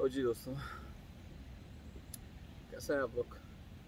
ओ जी दोस्तों, कैसा है आप लोग।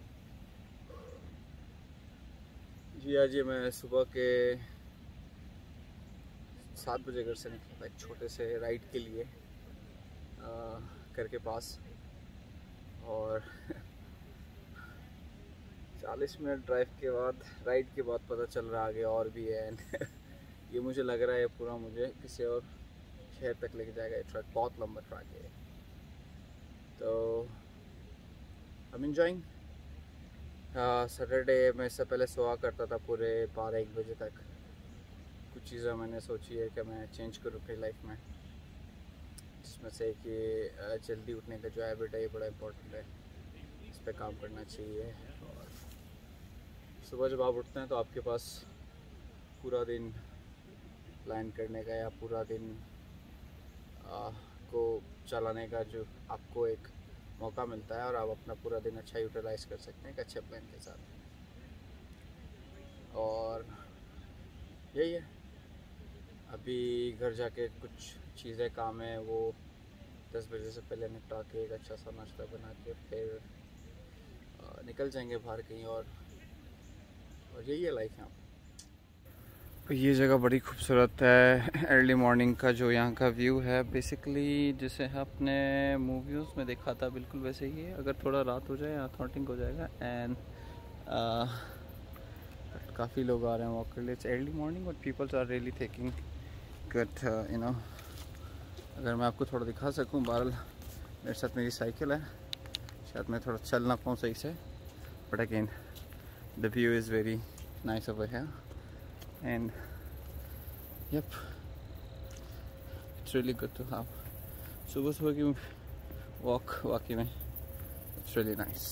जी आज ये मैं सुबह के 7 बजे घर से निकला था एक छोटे से राइड के लिए घर के पास। और 40 मिनट ड्राइव के बाद, राइड के बाद पता चल रहा आगे और भी है। ये मुझे लग रहा है ये पूरा मुझे किसी और शहर तक लेके जाएगा। ये ट्रैक बहुत लंबा ट्रैक है, तो आई एम एंजॉइंग। सैटरडे मैं इससे पहले सोया करता था पूरे 12-1 बजे तक। कुछ चीज़ें मैंने सोची है कि मैं चेंज करूँ अपनी लाइफ में, जिसमें से कि जल्दी उठने का जो हैबिट है ये बड़ा इम्पोर्टेंट है, इस पर काम करना चाहिए। और सुबह जब आप उठते हैं तो आपके पास पूरा दिन प्लान करने का या पूरा दिन को चलाने का जो आपको एक मौका मिलता है, और आप अपना पूरा दिन अच्छा यूटिलाइज कर सकते हैं एक अच्छे प्लान के साथ। और यही है, अभी घर जाके कुछ चीज़ें काम है वो 10 बजे से पहले निपटा के एक अच्छा सा नाश्ता बना के फिर निकल जाएंगे बाहर कहीं। और यही है लाइफ यहाँ। ये जगह बड़ी खूबसूरत है। अर्ली मॉर्निंग का जो यहाँ का व्यू है बेसिकली जैसे आपने मूवीज़ में देखा था बिल्कुल वैसे ही है। अगर थोड़ा रात हो जाए ऑथेंटिक हो जाएगा। एंड काफ़ी लोग आ रहे हैं वॉक के लिए। It's early morning but peoples are really taking good you know. अगर मैं आपको थोड़ा दिखा सकूँ, बहरहाल मेरे साथ मेरी साइकिल है, शायद मैं थोड़ा चल ना पाऊँ सही से, but again the view is very nice over here and yep, it's really good to have सुबह सुबह की वॉक वाकई में it's really nice।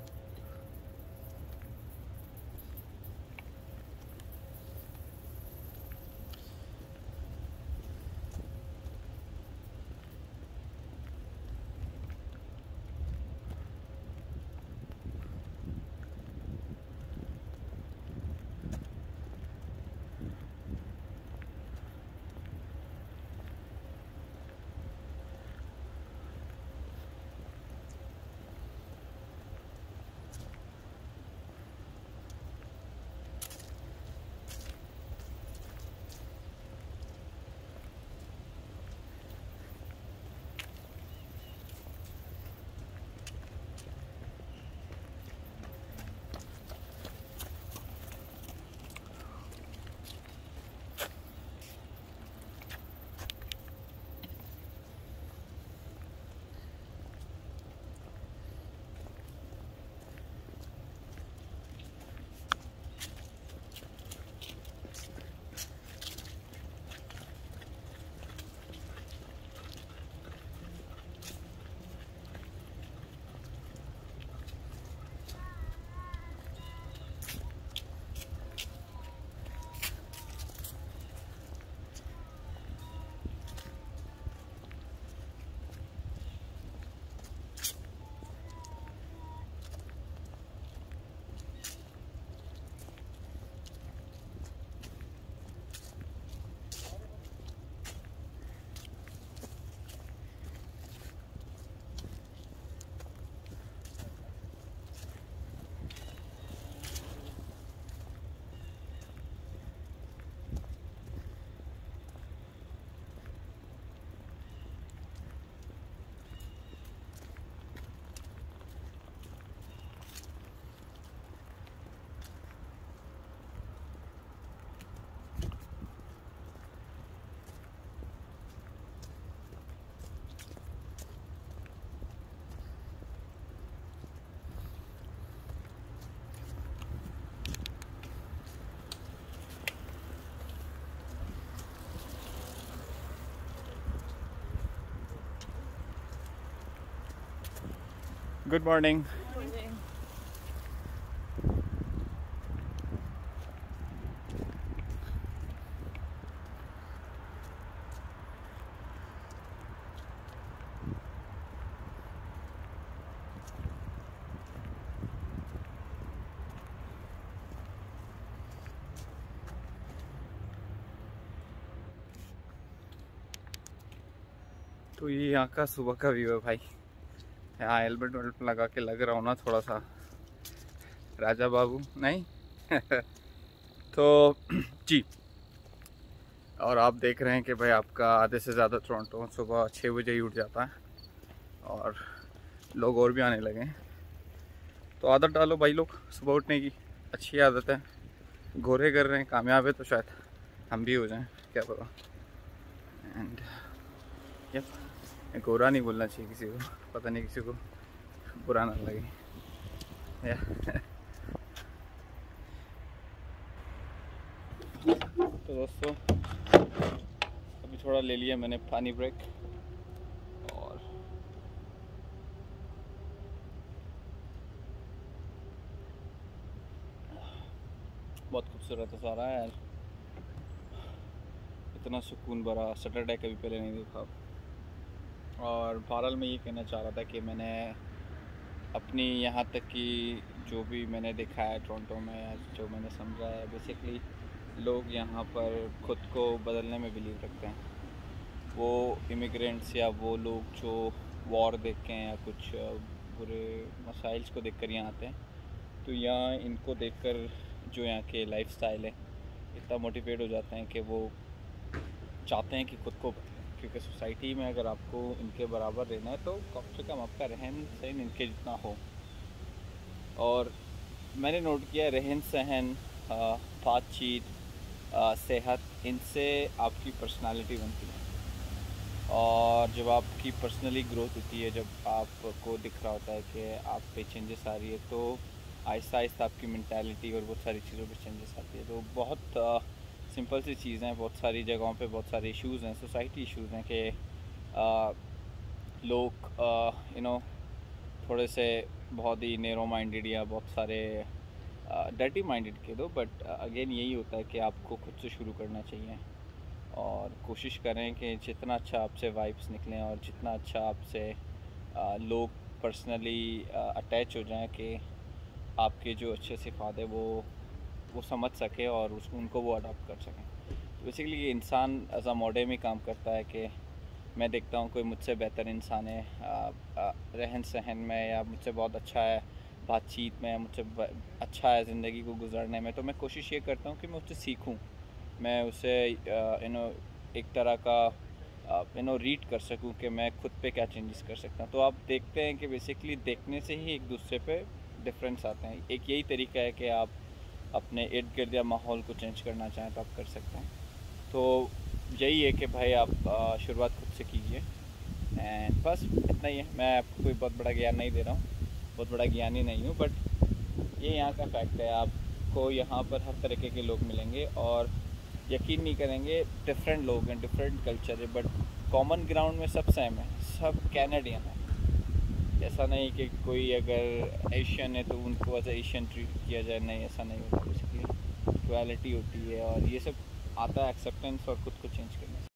Good morning. Good morning. तो ये यहाँ का सुबह का व्यू है भाई। यहाँ हेलमेट वेलमेट लगा के लग रहा हूँ ना थोड़ा सा राजा बाबू नहीं। तो जी, और आप देख रहे हैं कि भाई आपका आधे से ज़्यादा टोरंटो सुबह 6 बजे ही उठ जाता है और लोग और भी आने लगे हैं। तो आदत डालो भाई लोग, सुबह उठने की अच्छी आदत है। गोरे कर रहे हैं, कामयाब है तो शायद हम भी हो जाएं, क्या पता। एंड गोरा नहीं बोलना चाहिए किसी को, पता नहीं किसी को बुरा ना लगे। तो दोस्तों अभी थोड़ा ले लिया मैंने पानी ब्रेक और बहुत खूबसूरत है सारा यार, इतना सुकून भरा सैटरडे कभी पहले नहीं देखा। और बहरहाल मैं ये कहना चाह रहा था कि मैंने अपनी यहाँ तक की जो भी मैंने देखा है टोरंटो में या जो मैंने समझा है, बेसिकली लोग यहाँ पर ख़ुद को बदलने में बिलीव रखते हैं। वो इमिग्रेंट्स या वो लोग जो वॉर देख के या कुछ बुरे मसाइल्स को देखकर यहाँ आते हैं, तो यहाँ इनको देखकर जो यहाँ के लाइफस्टाइल है इतना मोटिवेट हो जाते हैं कि वो चाहते हैं कि खुद को, क्योंकि सोसाइटी में अगर आपको इनके बराबर रहना है तो कम से कम आपका रहन सहन इनके जितना हो। और मैंने नोट किया रहन सहन, बातचीत, सेहत, इनसे आपकी पर्सनालिटी बनती है। और जब आपकी पर्सनली ग्रोथ होती है, जब आपको दिख रहा होता है कि आप पे चेंजेस आ रही है, तो आहिस्ता आहिस्ता आपकी मेंटालिटी और बहुत सारी चीज़ों पे चेंजेस आती है। तो बहुत सिंपल सी चीज़ें हैं, बहुत सारी जगहों पे बहुत सारे इश्यूज़ हैं, सोसाइटी इश्यूज़ हैं कि लोग थोड़े से बहुत ही नैरो माइंडेड या बहुत सारे डर्टी माइंडेड कह दो, बट अगेन यही होता है कि आपको खुद से शुरू करना चाहिए और कोशिश करें कि जितना अच्छा आपसे वाइब्स निकलें और जितना अच्छा आपसे लोग पर्सनली अटैच हो जाएं कि आपके जो अच्छे सिफात है वो समझ सके और उनको वो अडॉप्ट कर सकें। तो बेसिकली ये इंसान एज अ मॉडल में काम करता है कि मैं देखता हूँ कोई मुझसे बेहतर इंसान है रहन सहन में, या मुझसे बहुत अच्छा है बातचीत में, या मुझसे अच्छा है ज़िंदगी को गुजारने में, तो मैं कोशिश ये करता हूँ कि मैं उससे सीखूँ, मैं उसे एक तरह का रीड कर सकूं कि मैं खुद पे क्या चेंजेस कर सकता हूं। तो आप देखते हैं कि बेसिकली देखने से ही एक दूसरे पे डिफरेंस आते हैं। एक यही तरीका है कि आप अपने इर्द गिर्द या माहौल को चेंज करना चाहें तो आप कर सकते हैं। तो यही है कि भाई आप शुरुआत खुद से कीजिए एंड बस इतना ही है। मैं आपको कोई बहुत बड़ा ज्ञान नहीं दे रहा हूँ, बहुत बड़ा ज्ञानी नहीं हूँ, बट ये यहाँ का फैक्ट है। आपको यहाँ पर हर तरीके के लोग मिलेंगे और यकीन नहीं करेंगे, डिफरेंट लोग हैं, डिफरेंट कल्चर है, बट कॉमन ग्राउंड में सब सेम है, सब कैनेडियन है। ऐसा नहीं कि कोई अगर एशियन है तो उनको एज एशियन ट्रीट किया जाए, नहीं, ऐसा नहीं होता। बेसिकली इक्वालिटी होती है और ये सब आता है एक्सेप्टेंस और खुद को चेंज करने से।